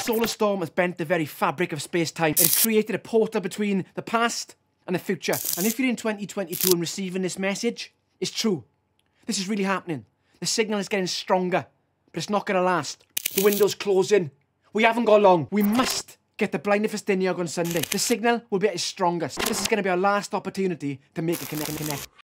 solar storm has bent the very fabric of space-time. It's created a portal between the past and the future. And if you're in 2022 and receiving this message, it's true. This is really happening. The signal is getting stronger, but it's not going to last. The window's closing. We haven't got long. We must get the blind Festiniog on Sunday. The signal will be at its strongest. This is going to be our last opportunity to make a connect.